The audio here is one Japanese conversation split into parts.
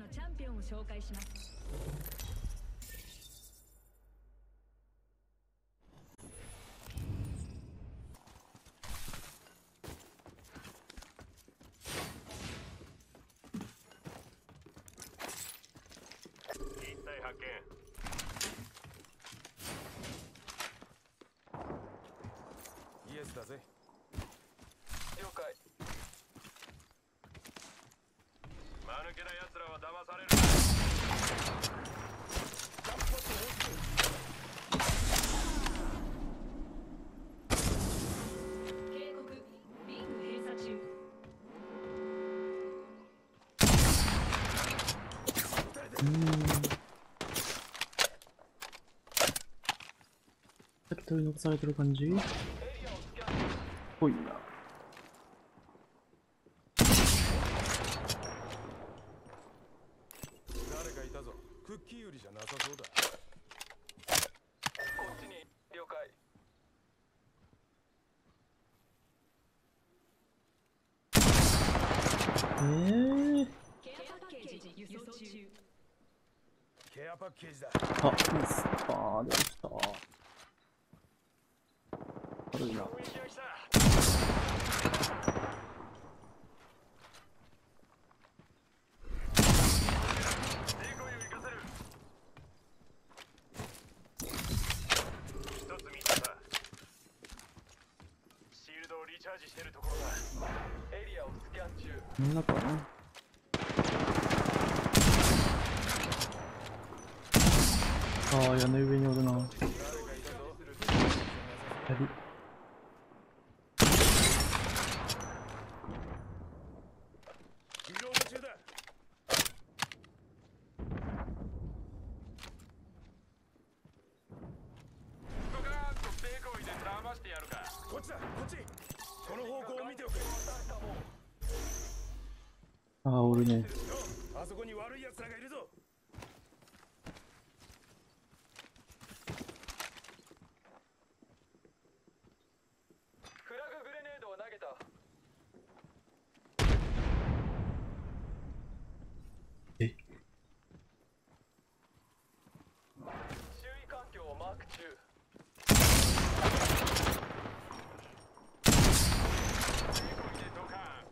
のチャンピオンを紹介します。 一体発見。イエスだぜ。了解。間抜けな奴らは騙される。 警告、リング閉鎖中。 さっき取り残されてる感じぽいな。 誰かいたぞ。クッキー売りじゃなさそうだ。こっちに了解。 ケアパッケージ輸送中。 ケアパッケージだ。 あ、ミスパーでした。悪いな。 攻撃が来た。デコイを生かせる。一つ見つけた。シールドをリチャージしてるところだ。エリアをスキャン中。 こんなかな。ああ、屋根上におるな。 誰かいたぞ。 やり。 リロード中だ。ドカーンとデコイで騙してやるか。こっちだ、こっち。この方向を見ておく。 ああ、おるね。 あそこに悪い奴らがいるぞ。フラググレネードを投げた。 え、 周囲環境をマーク中。デコイでドカーン。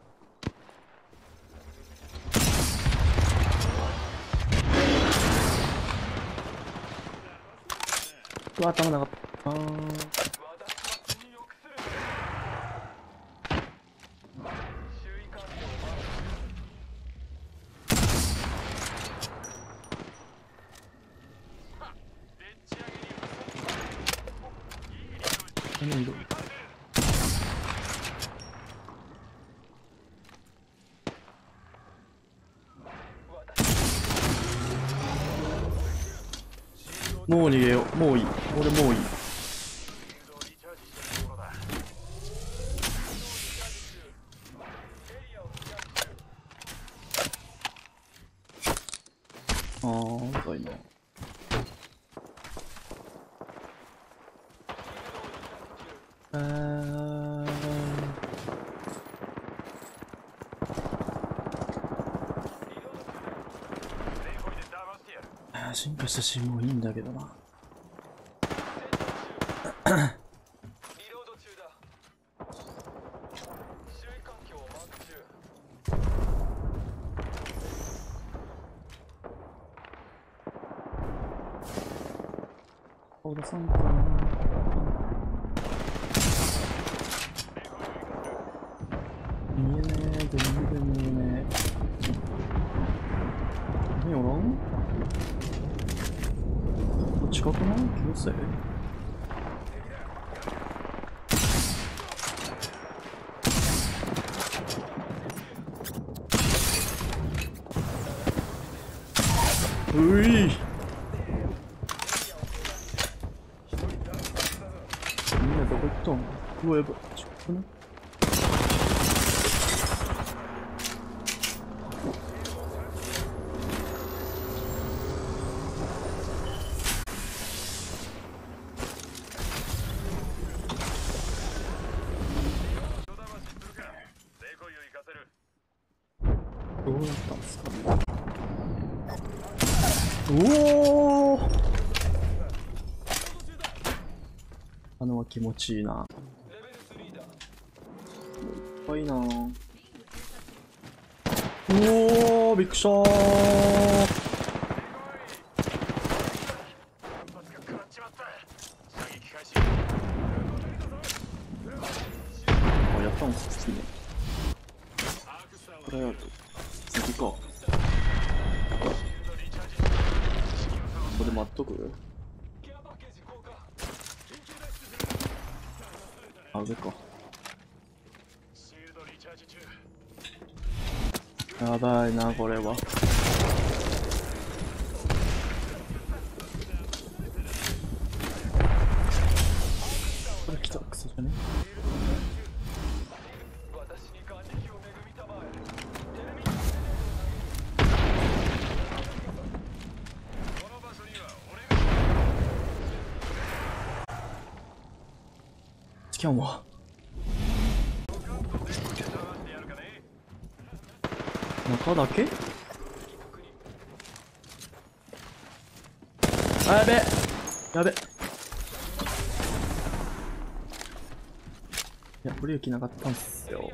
うわ、頭なかった。あー。 私は血に浴する。周囲環境をマーク中。はっ、でっち上げにいいリソース。 何色もう逃げよう。もういい。俺もういい。あー、遅いな。進化したシーンもいいんだけどな。 リロード中だ。周囲環境をマーク中。 顔出さんかな。見えねえ、全然見えねえ。何おらん？近くない？気のせい？うい。みんなどこ行ったん？うわ、やばい。近くない？どうやったんですかね。 おお、あのは気持ちいいな。いっぱいな。おお、びっくりしたー。あ、やったんすね。これやると次か。これ待っとく。あ、上か。やばいな、これは。これ来た、クソじゃね。スキャンは中だけ。あ、やべやべ。いや、ブレーキなかったんすよ。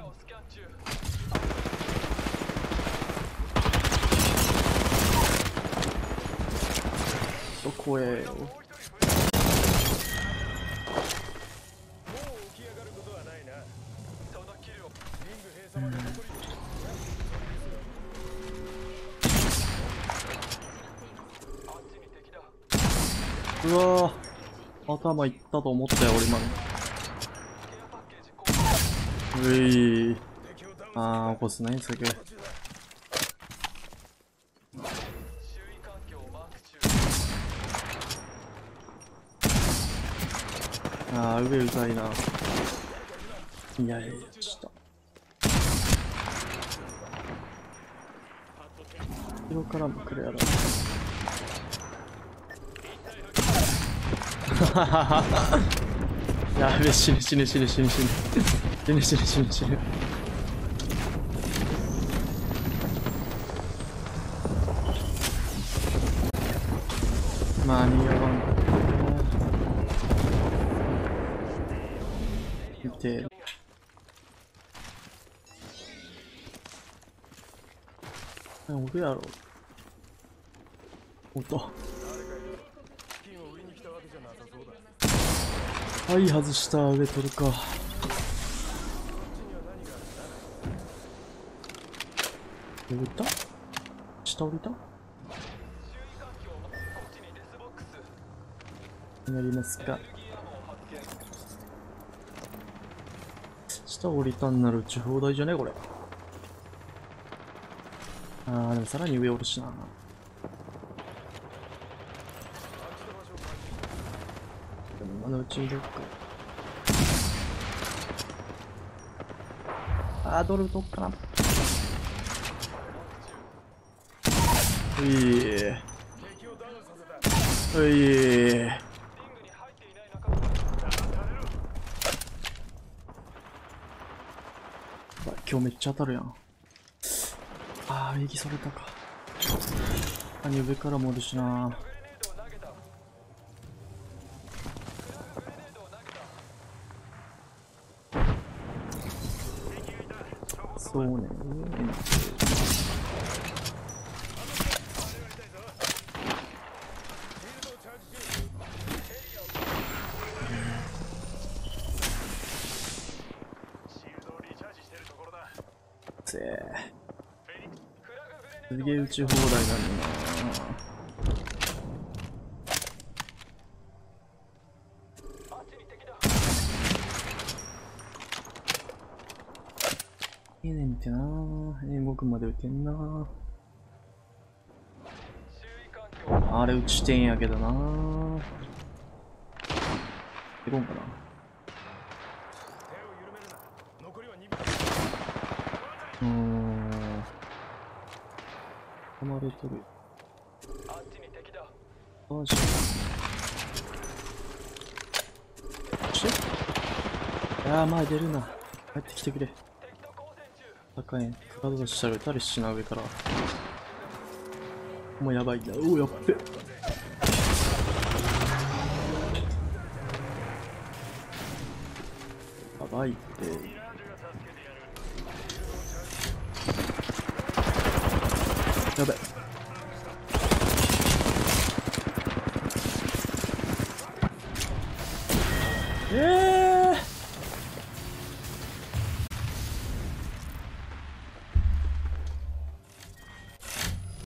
どこへよ。うわー、頭いったと思ったよ、俺今の。うい、あー、起こすね、すぐ。あー、上うざいな。いやいや、ちょっと後ろからも来るやろ。やべ、死ぬ死ぬ死ぬ死ぬ死ぬ死ぬ死ぬ死ぬ死ぬ。間に合わんかった。見て。おるやろ。おっと。はい、外した。上取るか。上降った？下降りた？やりますか。下降りたんなら打ち放題じゃねこれ。あー、でもさらに上おるしな。でも今のうちにどっか。あー、ドルどっかな。うい今日めっちゃ当たるやん。あー、右それたか。何上からもおるしな。そうね。すげえ打ち放題なんだな。いいねんてな。動くまで打てんな。あれ打ちてんやけどな。行こうかな。止まれとる。マジいやー、前出るな。帰ってきてくれ。高いん。体したら撃たれしな、上から。 もうやばいな。おお、やっべ。やばいって。やべ。